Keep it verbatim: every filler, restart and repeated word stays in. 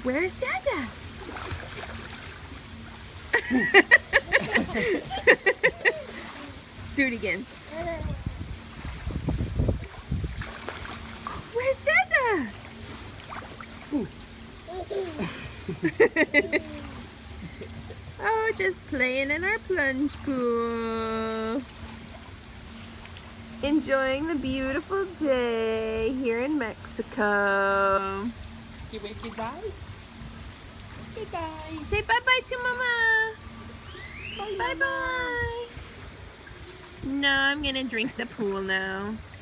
Where's Dada? Do it again. Where's Dada? Oh, just playing in our plunge pool. Enjoying the beautiful day here in Mexico. You wave goodbye? Goodbye. Say bye-bye to Mama. Bye, Bye-bye. No, I'm gonna drink the pool now.